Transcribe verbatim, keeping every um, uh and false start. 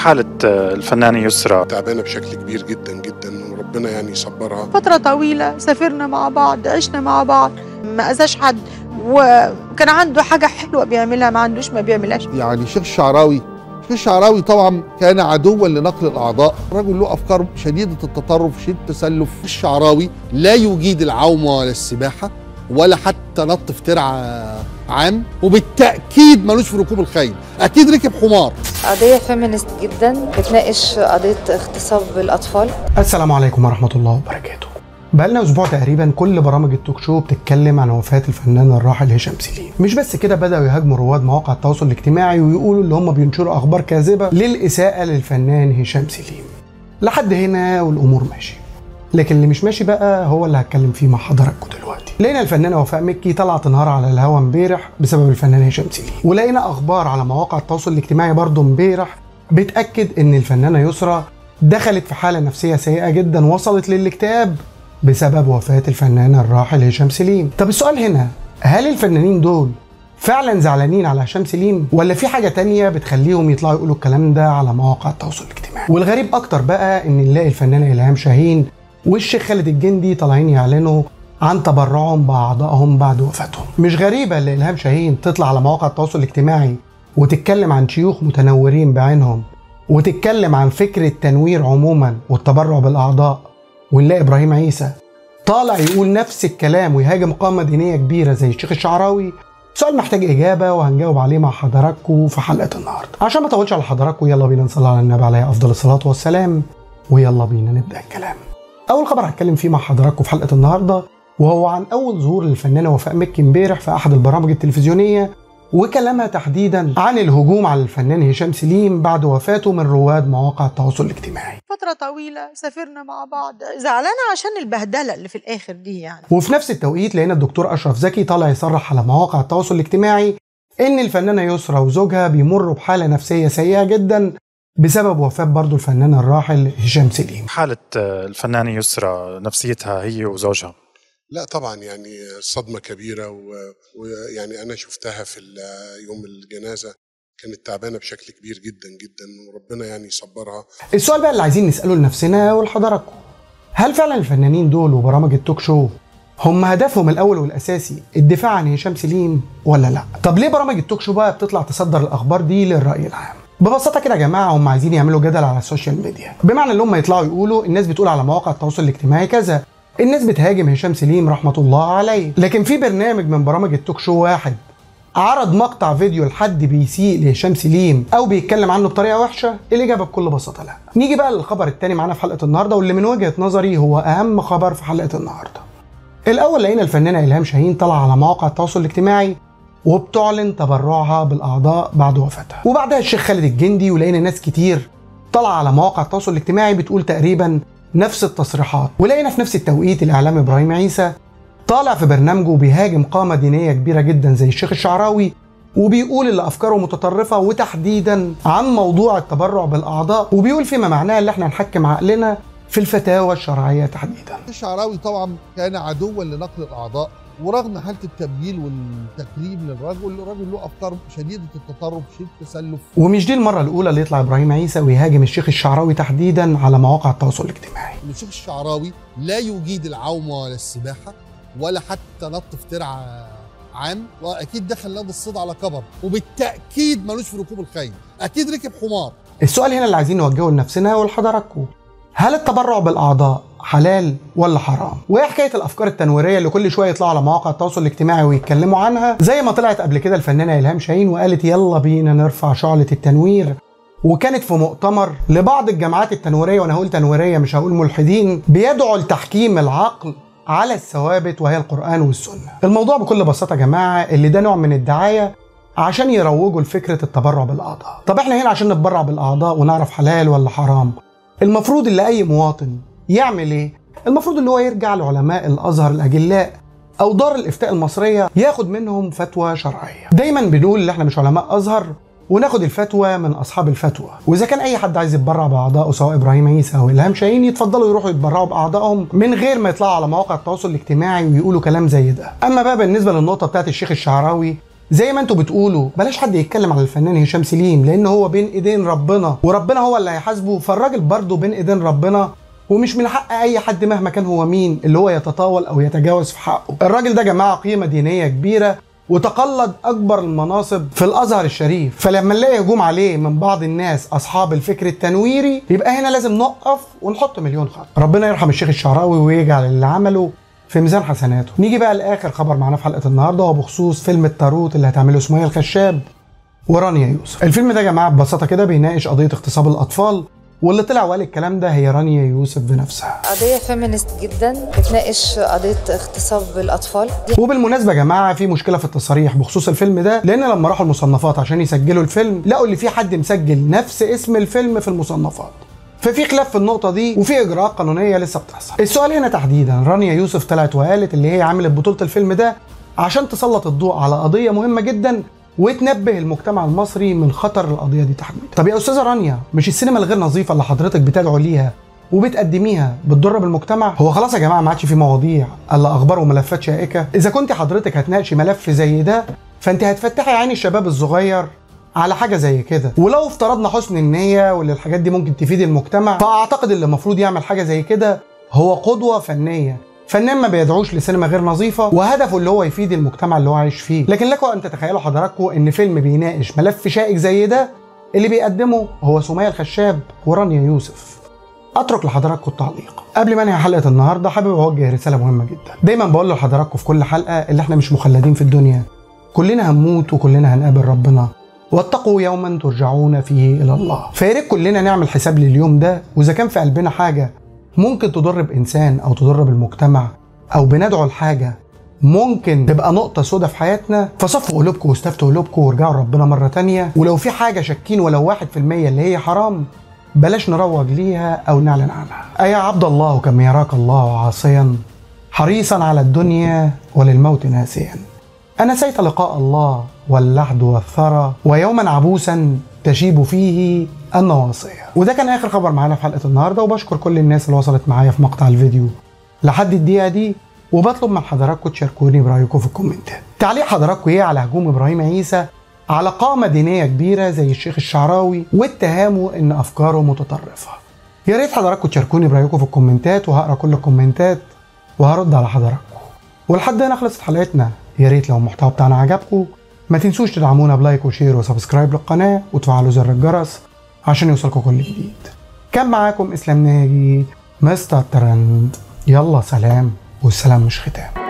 حالة الفنانة يسرى تعبانة بشكل كبير جدا جدا، وربنا يعني يصبرها. فترة طويلة سافرنا مع بعض، عشنا مع بعض، ما أذاش حد، وكان عنده حاجة حلوة بيعملها، ما عندوش ما بيعملهاش. يعني الشيخ الشعراوي الشيخ الشعراوي طبعا كان عدوا لنقل الأعضاء، رجل له أفكار شديدة التطرف شديد التسلف. الشعراوي لا يجيد العوم ولا السباحة ولا حتى نط في ترعة عام، وبالتأكيد ملوش في ركوب الخيل، أكيد ركب حمار. قضية فيمينست جدا بتناقش قضية اغتصاب الأطفال. السلام عليكم ورحمة الله وبركاته. بقالنا أسبوع تقريبا كل برامج التوك شو بتتكلم عن وفاة الفنان الراحل هشام سليم. مش بس كده، بدأوا يهاجموا رواد مواقع التواصل الاجتماعي ويقولوا اللي هم بينشروا أخبار كاذبة للإساءة للفنان هشام سليم. لحد هنا والأمور ماشي، لكن اللي مش ماشي بقى هو اللي هتكلم فيه مع حضراتكم دلوقتي. لقينا الفنانه وفاء مكي طلعت تنهار على الهوا امبارح بسبب الفنان هشام سليم، ولقينا اخبار على مواقع التواصل الاجتماعي برضه امبارح بتاكد ان الفنانه يسرى دخلت في حاله نفسيه سيئه جدا وصلت للاكتئاب بسبب وفاه الفنان الراحل هشام سليم. طب السؤال هنا، هل الفنانين دول فعلا زعلانين على هشام سليم ولا في حاجه تانية بتخليهم يطلعوا يقولوا الكلام ده على مواقع التواصل الاجتماعي؟ والغريب اكتر بقى ان نلاقي الفنانه إلهام شاهين والشيخ خالد الجندي طالعين يعلنوا عن تبرعهم بأعضائهم بعد وفاتهم. مش غريبة ان إلهام شاهين تطلع على مواقع التواصل الاجتماعي وتتكلم عن شيوخ متنورين بعينهم وتتكلم عن فكرة التنوير عموما والتبرع بالأعضاء، ونلاقي إبراهيم عيسى طالع يقول نفس الكلام ويهاجم قامة دينية كبيرة زي الشيخ الشعراوي. سؤال محتاج إجابة وهنجاوب عليه مع حضراتكم في حلقة النهاردة. عشان ما اطولش على حضراتكم يلا بينا نصلي على النبي عليه أفضل الصلاة والسلام، ويلا بينا نبدأ الكلام. أول خبر هتكلم فيه مع حضراتكم في حلقة النهاردة وهو عن أول ظهور للفنانة وفاء مكي امبارح في أحد البرامج التلفزيونية، وكلامها تحديدا عن الهجوم على الفنان هشام سليم بعد وفاته من رواد مواقع التواصل الاجتماعي. فترة طويلة سافرنا مع بعض، زعلانة عشان البهدلة اللي في الآخر دي يعني. وفي نفس التوقيت لقينا الدكتور أشرف زكي طالع يصرح على مواقع التواصل الاجتماعي إن الفنانة يسرى وزوجها بيمروا بحالة نفسية سيئة جدا بسبب وفاة برضو الفنان الراحل هشام سليم. حالة الفنانة يسرى نفسيتها هي وزوجها؟ لا طبعا يعني صدمة كبيرة، ويعني أنا شفتها في يوم الجنازة كانت تعبانة بشكل كبير جدا جدا، وربنا يعني يصبرها. السؤال بقى اللي عايزين نسأله لنفسنا ولحضراتكم، هل فعلا الفنانين دول وبرامج التوك شو هم هدفهم الأول والأساسي الدفاع عن هشام سليم ولا لا؟ طب ليه برامج التوك شو بقى بتطلع تصدر الأخبار دي للرأي العام؟ ببساطه كده يا جماعه هم عايزين يعملوا جدل على السوشيال ميديا، بمعنى ان هم يطلعوا يقولوا الناس بتقول على مواقع التواصل الاجتماعي كذا، الناس بتهاجم هشام سليم رحمه الله عليه. لكن في برنامج من برامج التوك شو واحد عرض مقطع فيديو لحد بيسيء لهشام سليم او بيتكلم عنه بطريقه وحشه؟ الاجابه بكل بساطه لا. نيجي بقى للخبر الثاني معانا في حلقه النهارده واللي من وجهه نظري هو اهم خبر في حلقه النهارده. الاول لقينا الفنانه إلهام شاهين طالعه على مواقع التواصل الاجتماعي وبتعلن تبرعها بالاعضاء بعد وفاتها، وبعدها الشيخ خالد الجندي، ولقينا ناس كتير طالعه على مواقع التواصل الاجتماعي بتقول تقريبا نفس التصريحات. ولقينا في نفس التوقيت الاعلامي ابراهيم عيسى طالع في برنامجه بيهاجم قامه دينيه كبيره جدا زي الشيخ الشعراوي وبيقول اللي افكاره متطرفه وتحديدا عن موضوع التبرع بالاعضاء، وبيقول فيما معناه اللي احنا نحكم عقلنا في الفتاوى الشرعيه تحديدا. الشعراوي طبعا كان عدوا لنقل الأعضاء، ورغم حالة التبجيل والتكريم للرجل، الرجل له أفكار شديدة التطرف شديد التسلف. ومش دي المرة الأولى اللي يطلع إبراهيم عيسى ويهاجم الشيخ الشعراوي تحديدا على مواقع التواصل الاجتماعي. الشيخ الشعراوي لا يجيد العوم ولا السباحة ولا حتى نط في ترعة عام، وأكيد دخل نادي الصيد على كبر، وبالتأكيد ملوش في ركوب الخيل، أكيد ركب حمار. السؤال هنا اللي عايزين نوجهه لنفسنا ولحضراتكم، هل التبرع بالأعضاء حلال ولا حرام؟ وايه حكايه الافكار التنويريه اللي كل شويه يطلعوا على مواقع التواصل الاجتماعي ويتكلموا عنها، زي ما طلعت قبل كده الفنانه إلهام شاهين وقالت يلا بينا نرفع شعله التنوير، وكانت في مؤتمر لبعض الجماعات التنويريه، وانا هقول تنويريه مش هقول ملحدين، بيدعوا لتحكيم العقل على الثوابت وهي القرآن والسنه. الموضوع بكل بساطه يا جماعه اللي ده نوع من الدعايه عشان يروجوا لفكره التبرع بالاعضاء. طب احنا هنا عشان نتبرع بالاعضاء ونعرف حلال ولا حرام، المفروض اللي اي مواطن يعمل ايه؟ المفروض ان هو يرجع لعلماء الازهر الاجلاء او دار الافتاء المصريه ياخد منهم فتوى شرعيه. دايما بنقول ان احنا مش علماء ازهر وناخد الفتوى من اصحاب الفتوى، واذا كان اي حد عايز يتبرع باعضائه سواء ابراهيم عيسى او إلهام شاهين يتفضلوا يروحوا يتبرعوا باعضائهم من غير ما يطلعوا على مواقع التواصل الاجتماعي ويقولوا كلام زي ده. اما بقى بالنسبه للنقطه بتاعت الشيخ الشعراوي زي ما انتوا بتقولوا بلاش حد يتكلم على الفنان هشام سليم لان هو بين ايدين ربنا وربنا هو اللي هيحاسبه، فالراجل برضه بين ايدين ربنا ومش من حق اي حد مهما كان هو مين اللي هو يتطاول او يتجاوز في حقه. الراجل ده جماعه قيمه دينيه كبيره وتقلد اكبر المناصب في الازهر الشريف، فلما نلاقي هجوم عليه من بعض الناس اصحاب الفكر التنويري يبقى هنا لازم نقف ونحط مليون خط. ربنا يرحم الشيخ الشعراوي ويجعل اللي عمله في ميزان حسناته. نيجي بقى لاخر خبر معانا في حلقه النهارده وبخصوص فيلم التاروت اللي هتعمله سمية الخشاب ورانيا يوسف. الفيلم ده يا جماعه ببساطه كده بيناقش قضيه اغتصاب الاطفال، واللي طلع وقال الكلام ده هي رانيا يوسف بنفسها. قضية فيمينست جدا بتناقش قضية اغتصاب الأطفال. وبالمناسبة يا جماعة في مشكلة في التصاريح بخصوص الفيلم ده، لأن لما راحوا المصنفات عشان يسجلوا الفيلم لقوا اللي في حد مسجل نفس اسم الفيلم في المصنفات، ففي خلاف في النقطة دي وفي إجراءات قانونية لسه بتحصل. السؤال هنا تحديدا رانيا يوسف طلعت وقالت اللي هي عملت بطولة الفيلم ده عشان تسلط الضوء على قضية مهمة جدا وتنبه المجتمع المصري من خطر القضيه دي تحديدا. طب يا استاذه رانيا، مش السينما الغير نظيفه اللي حضرتك بتدعو ليها وبتقدميها بتضر بالمجتمع؟ هو خلاص يا جماعه ما عادش في مواضيع الا اخبار وملفات شائكه. اذا كنت حضرتك هتناقشي ملف زي ده فانت هتفتحي عين الشباب الصغير على حاجه زي كده، ولو افترضنا حسن النيه واللي الحاجات دي ممكن تفيد المجتمع فاعتقد اللي المفروض يعمل حاجه زي كده هو قدوه فنيه، فنان ما بيدعوش لسينما غير نظيفه وهدفه اللي هو يفيد المجتمع اللي هو عايش فيه. لكن لكم ان تتخيلوا حضراتكم ان فيلم بيناقش ملف شائك زي ده اللي بيقدمه هو سمية الخشاب ورانيا يوسف. اترك لحضراتكم التعليق. قبل ما انهي حلقه النهارده حابب اوجه رساله مهمه جدا. دايما بقول لحضراتكم في كل حلقه اللي احنا مش مخلدين في الدنيا، كلنا هنموت وكلنا هنقابل ربنا، واتقوا يوما ترجعون فيه الى الله. فيا ريت كلنا نعمل حساب لليوم ده، واذا كان في قلبنا حاجه ممكن تضر بإنسان أو تضر بالمجتمع أو بندعو لحاجة ممكن تبقى نقطة سودة في حياتنا، فصفوا قلوبكم واستفتوا قلوبكم وارجعوا لربنا مرة تانية. ولو في حاجة شاكين ولو واحد في المية اللي هي حرام بلاش نروج ليها أو نعلن عنها. أيا عبد الله كم يراك الله عاصيا حريصا على الدنيا وللموت ناسيا، أنسيت لقاء الله واللحد والثرى ويوما عبوسا تشيب فيه النواصية. وده كان آخر خبر معانا في حلقة النهاردة، وبشكر كل الناس اللي وصلت معايا في مقطع الفيديو لحد الدقيقة دي، وبطلب من حضراتكم تشاركوني برأيكم في الكومنتات. تعليق حضراتكم ايه على هجوم إبراهيم عيسى على قامة دينية كبيرة زي الشيخ الشعراوي واتهامه إن أفكاره متطرفة؟ يا ريت حضراتكم تشاركوني برأيكم في الكومنتات، وهقرا كل الكومنتات وهرد على حضراتكم. ولحد هنا خلصت حلقتنا. يا ريت لو المحتوى بتاعنا عجبكم ما تنسوش تدعمونا بلايك وشير وسبسكرايب للقناة وتفعلوا زر الجرس عشان يوصلكم كل جديد. كان معاكم اسلام ناجي مستر ترند. يلا سلام، والسلام مش ختام.